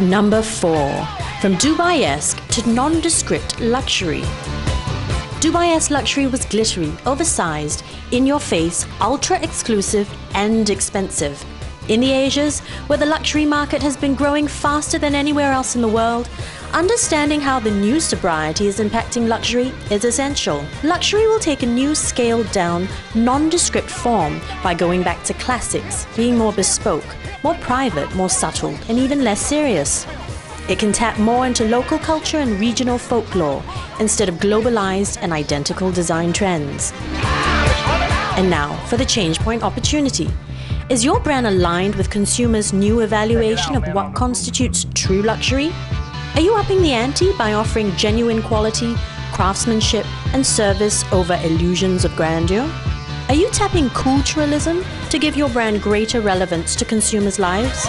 Number 4. From Dubai-esque to nondescript luxury. Dubai-esque luxury was glittery, oversized, in-your-face, ultra-exclusive and expensive. In the Asias, where the luxury market has been growing faster than anywhere else in the world, understanding how the new sobriety is impacting luxury is essential. Luxury will take a new scaled-down, nondescript form by going back to classics, being more bespoke, more private, more subtle, and even less serious. It can tap more into local culture and regional folklore instead of globalized and identical design trends. And now for the ChangeBite opportunity. Is your brand aligned with consumers' new evaluation of what constitutes true luxury? Are you upping the ante by offering genuine quality, craftsmanship, and service over illusions of grandeur? Are you tapping culturalism to give your brand greater relevance to consumers' lives?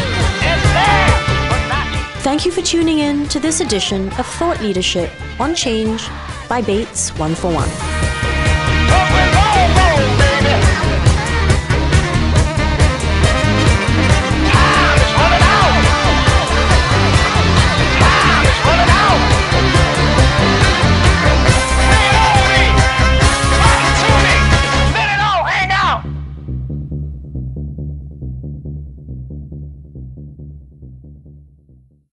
Thank you for tuning in to this edition of Thought Leadership on Change by Bates 141.